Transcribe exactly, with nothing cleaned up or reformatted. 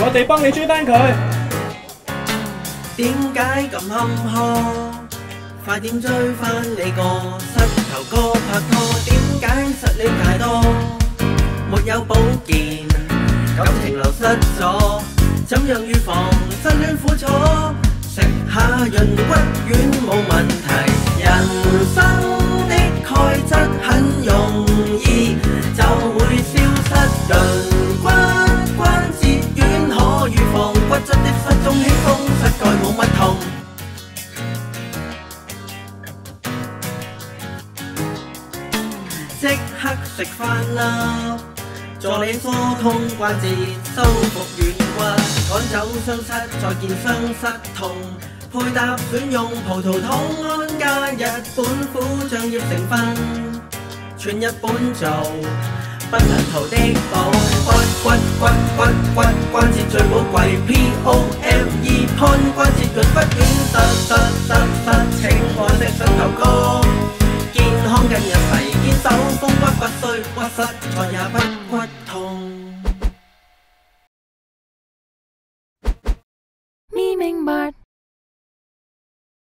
我哋幫你追翻佢。 點解咁坎坷？快點追翻你個膝頭哥拍拖。點解失戀太多？沒有保健，感情流失咗，怎樣預防失戀苦楚？食下潤骨丸冇問題。人生的鈣質很容易就會消失，潤骨關節丸可預防骨質的失蹤起風，膝蓋冇乜痛。即刻食飯啦！助你疏通關節，修復軟骨，趕走傷膝，再見傷膝痛。配搭選用葡萄糖胺加日本虎醬葉成分，全日本做，不能逃的寶。骨骨骨骨骨關節最寶貴 ，P O M E 潘關節潤骨丸，實實實實請愛惜膝頭哥，健康跟一齊堅守，風骨不衰屈膝。